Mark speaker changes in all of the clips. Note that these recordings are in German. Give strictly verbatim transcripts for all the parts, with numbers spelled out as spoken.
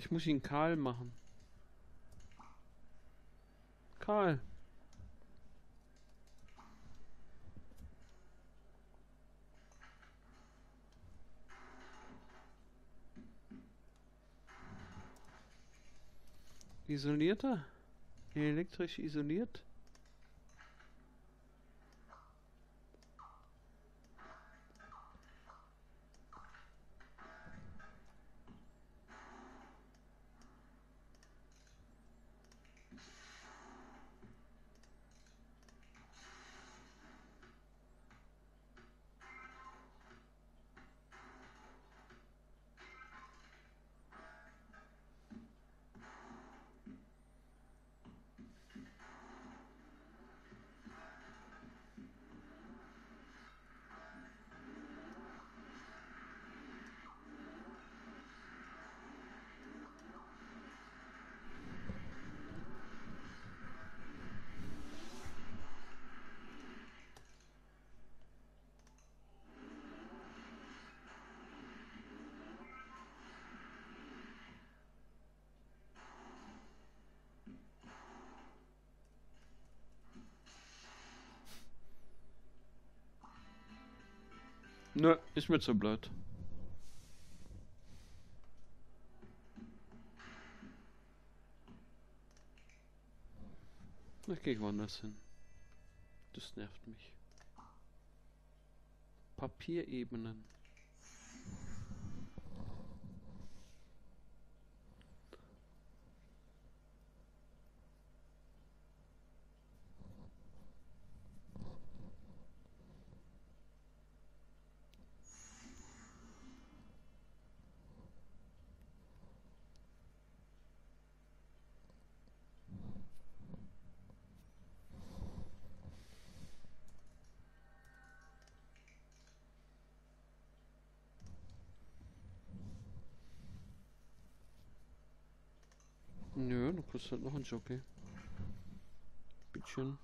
Speaker 1: Ich muss ihn kahl machen. Kahl. Isolierter? Elektrisch isoliert? Nö, ist mir zu blöd. Ich gehe woanders hin. Das nervt mich. Papierebenen. Nö, du kriegst halt noch einen Jockey. Bittchen.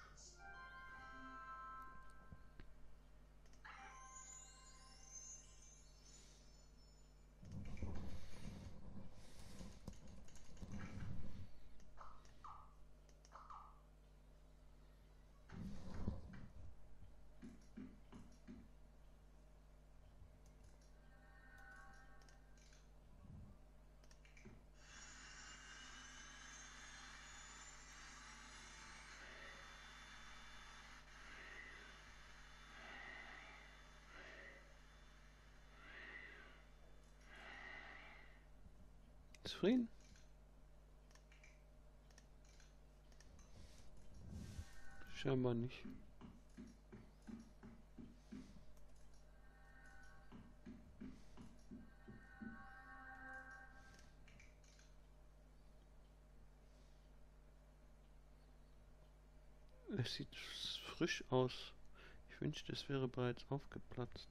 Speaker 1: Zufrieden? Scheinbar nicht. Es sieht frisch aus. Ich wünschte, es wäre bereits aufgeplatzt.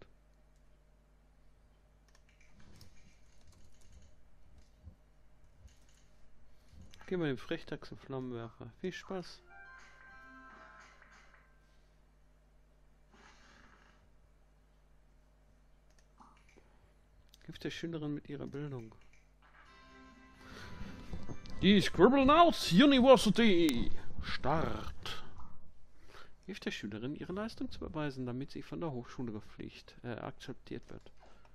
Speaker 1: Geh mal den Frechdachse Flammenwerfer. Viel Spaß. Hilft der Schülerin mit ihrer Bildung. Die Scribblenauts University Start. Hilft der Schülerin, ihre Leistung zu beweisen, damit sie von der Hochschule gepflicht, äh, akzeptiert wird.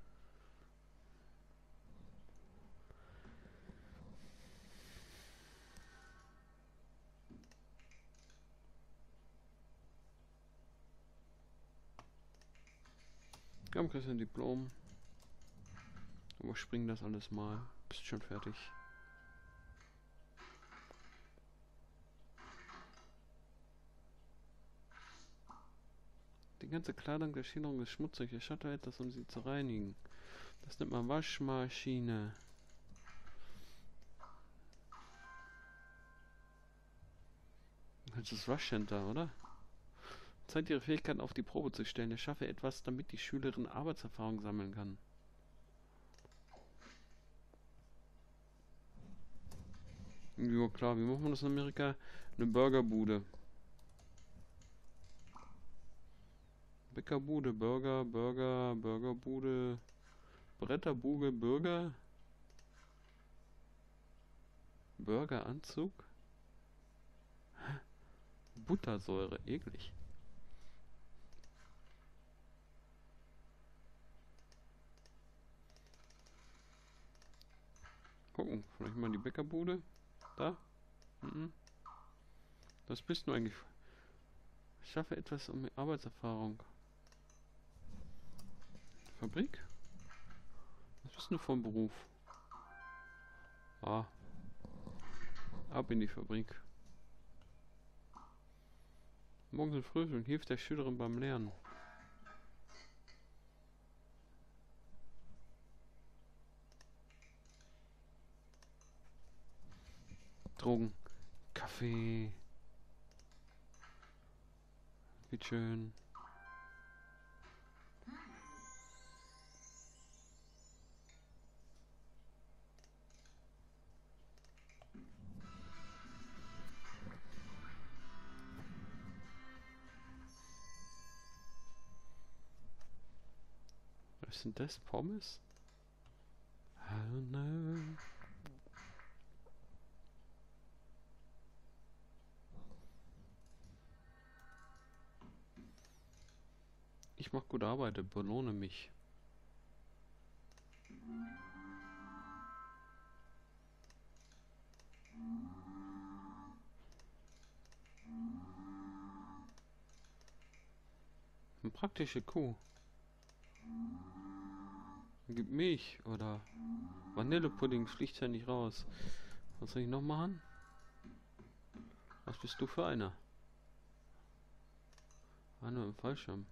Speaker 1: Wir haben kriegst ein Diplom. Aber springen das alles mal. Bist schon fertig. Die ganze Kleidung der Schilderung ist schmutzig. Ich hatte etwas, um sie zu reinigen. Das nennt man Waschmaschine. Das ist Waschcenter, oder? Zeit, ihre Fähigkeiten auf die Probe zu stellen. Ich schaffe etwas, damit die Schülerin Arbeitserfahrung sammeln kann. Ja klar, wie macht man das in Amerika? Eine Burgerbude. Bäckerbude, Burger, Burger, Burgerbude, Bretterbude, Burger. Burgeranzug. Buttersäure, eklig. Gucken, vielleicht mal die Bäckerbude. Da. Mhm. Was bist du eigentlich? Ich schaffe etwas um Arbeitserfahrung. Fabrik? Was bist du vom Beruf? Ah. Ab in die Fabrik. Morgens in Frühstück hilft der Schülerin beim Lernen. Drogen. Kaffee. Bitteschön. Was sind das? Pommes? I don't know. Ich mach gute Arbeit, belohne mich. Eine praktische Kuh. Gib Milch oder Vanillepudding fliegt ja nicht raus. Was soll ich noch machen? Was bist du für einer? Einer im Fallschirm.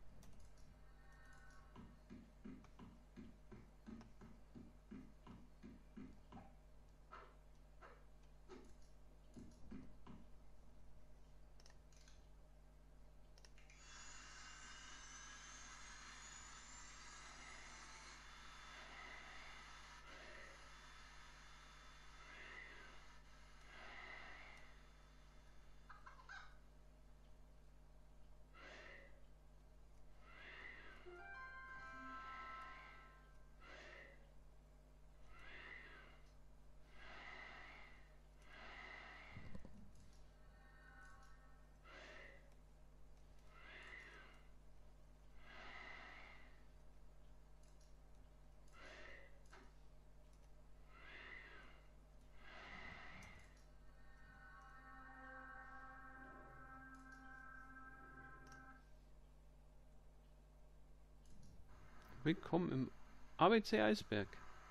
Speaker 1: Willkommen im A B C Eisberg.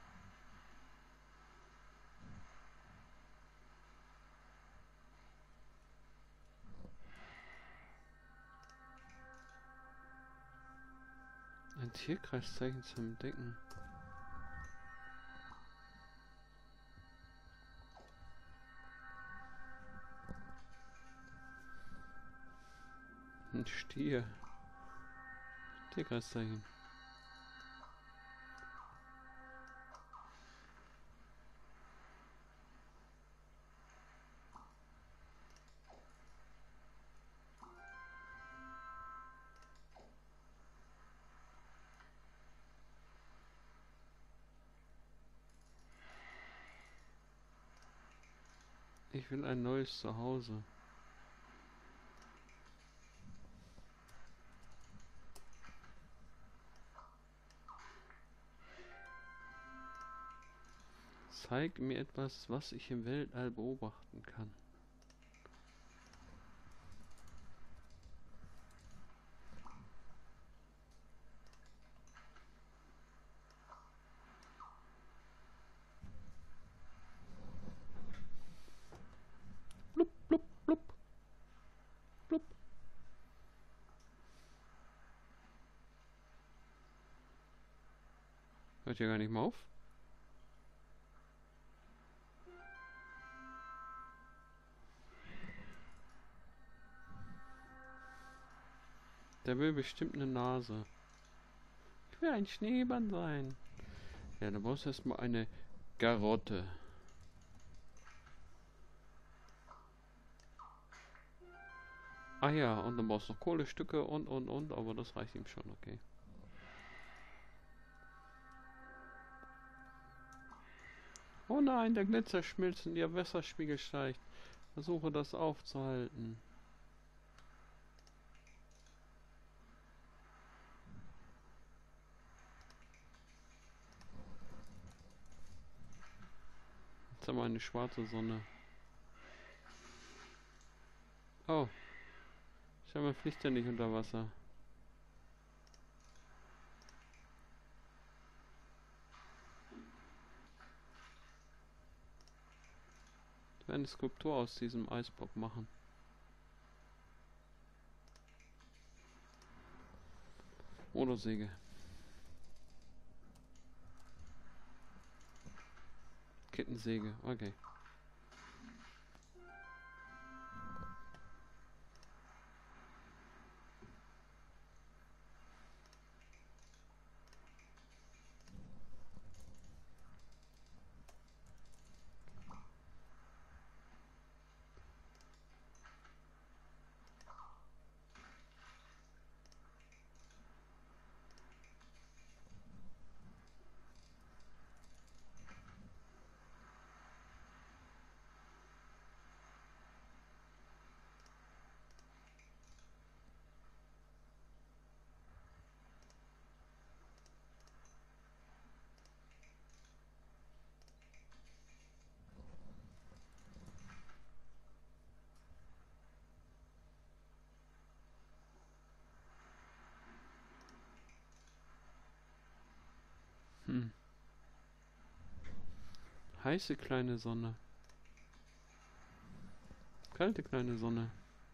Speaker 1: Ein Tierkreiszeichen zum Entdecken. Ein Stier. Tierkreiszeichen. Ich will ein neues Zuhause. Zeig mir etwas, was ich im Weltall beobachten kann. Blub, blub, blub. Blub. Hört ja gar nicht mal auf. Der will bestimmt eine Nase. Ich will ein Schneemann sein. Ja, dann brauchst du erstmal eine Garotte. Ah ja, und dann brauchst du noch Kohlestücke und und und, aber das reicht ihm schon, okay. Oh nein, der Glitzer schmilzt und ihr Wasserspiegel steigt. Versuche das aufzuhalten. Jetzt haben wir eine schwarze Sonne. Oh. Scheinbar fliegt er nicht unter Wasser. Ich werde eine Skulptur aus diesem Eisblock machen. Oder Säge. Kettensäge, okay. Hm. Heiße kleine Sonne. Kalte kleine Sonne.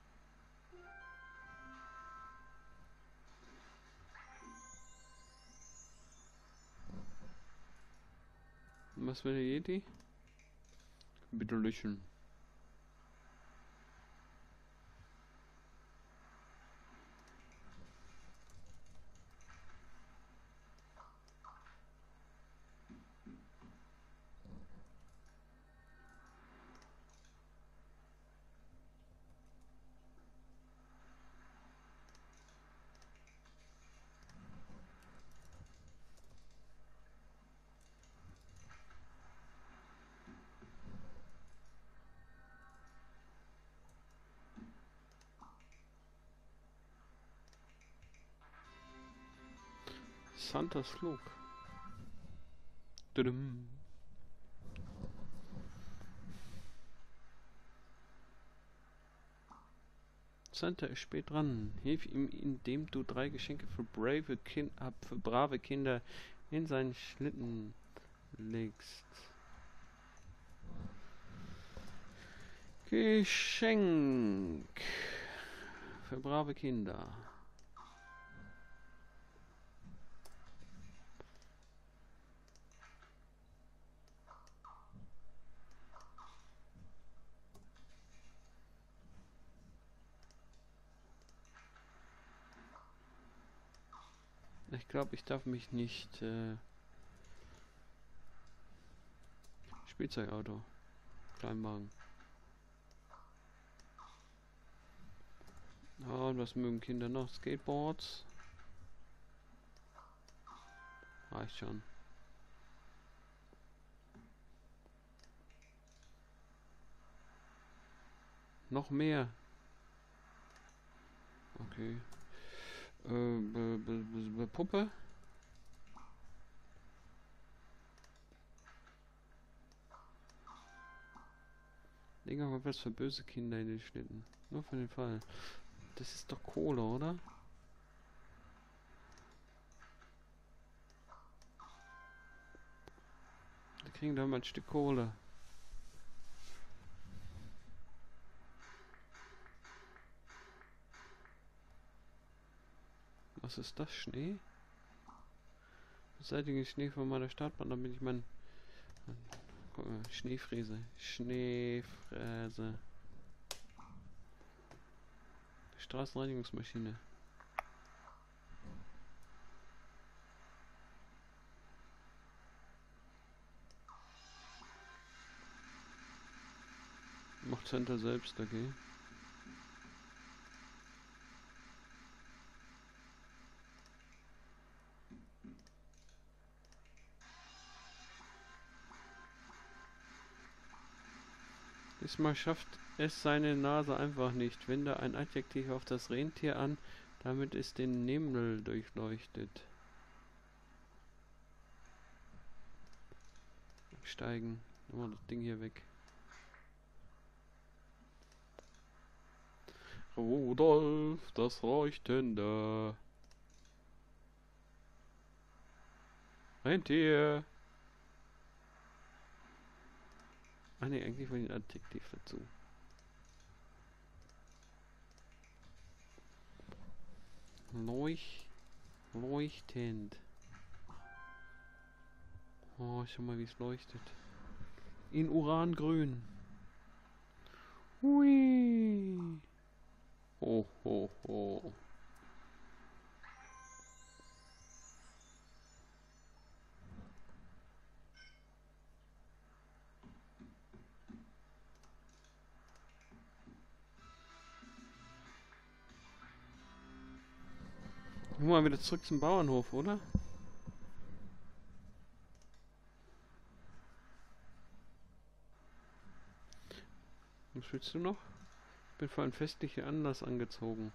Speaker 1: Und was will der Yeti? Bitte löschen. Santas Flug. Tudum. Santa ist spät dran. Hilf ihm, indem du drei Geschenke für brave, kind, für brave Kinder in seinen Schlitten legst. Geschenk für brave Kinder. Ich glaube, ich darf mich nicht äh, Spielzeugauto, Kleinwagen. Ah, und was mögen Kinder noch? Skateboards. Reicht schon. Noch mehr. Okay. Äh, be, be, be, be, Puppe. Digga, mal was für böse Kinder in den Schlitten. Nur für den Fall. Das ist doch Kohle, oder? Wir kriegen da mal ein Stück Kohle. Was ist das? Schnee? Beseitige Schnee von meiner Startbahn, damit ich mein... Guck mal, Schneefräse. Schneefräse. Straßenreinigungsmaschine. Macht Center selbst, okay. Diesmal schafft es seine Nase einfach nicht. Wende ein Adjektiv auf das Rentier an, damit es den Nebel durchleuchtet. Steigen. Immer das Ding hier weg. Rudolf, das leuchtende Rentier. Ah ne, eigentlich wollte ich ein Adjektiv dazu. Leuch, leuchtend. Oh, schau mal, wie es leuchtet. In Urangrün. Hui. Ho, ho, ho. Guck mal wieder zurück zum Bauernhof, oder? Was willst du noch? Ich bin für einen festlichen Anlass angezogen.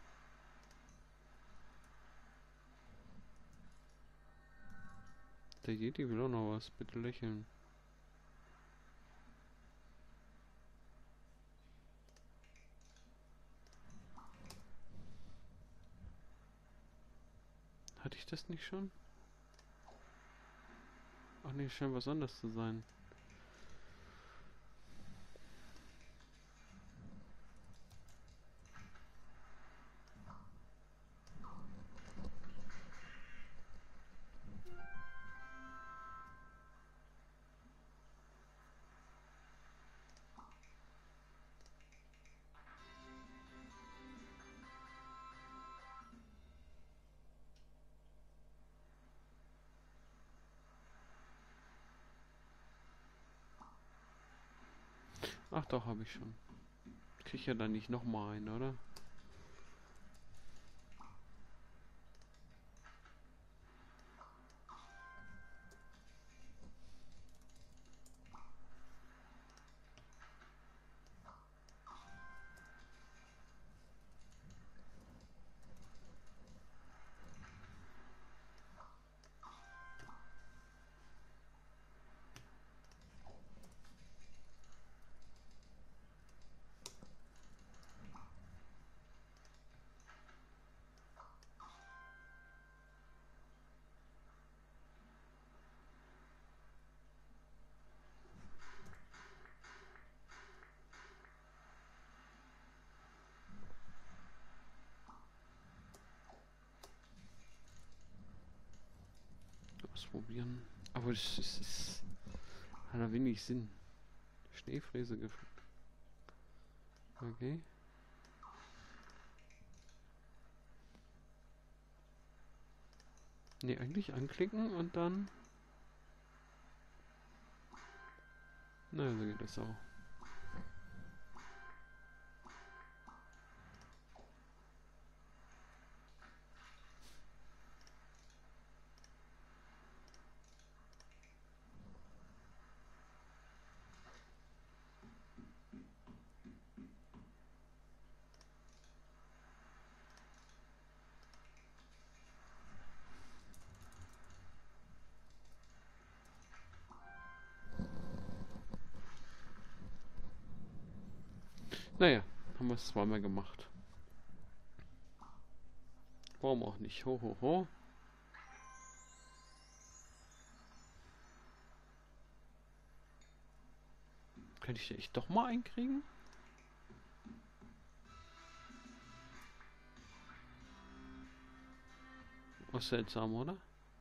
Speaker 1: Der Jedi will auch noch was. Bitte lächeln. Hatte ich das nicht schon? Ach nee, scheint was anderes zu sein. Ach doch, habe ich schon. Krieg ja dann nicht nochmal einen, oder? Ausprobieren. Aber das ist, ist hat da wenig Sinn. Schneefräse gefunden. Okay. Ne, eigentlich anklicken und dann... Na, so geht das auch. Naja, haben wir es zweimal gemacht. Warum auch nicht? Ho, ho, ho. Könnte ich echt doch mal einkriegen? Was seltsam, oder?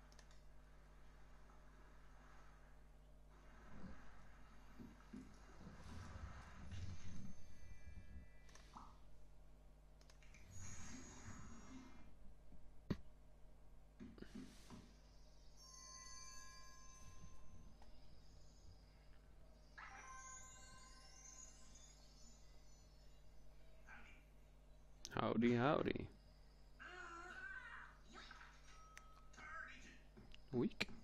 Speaker 1: Howdy, howdy. Weak.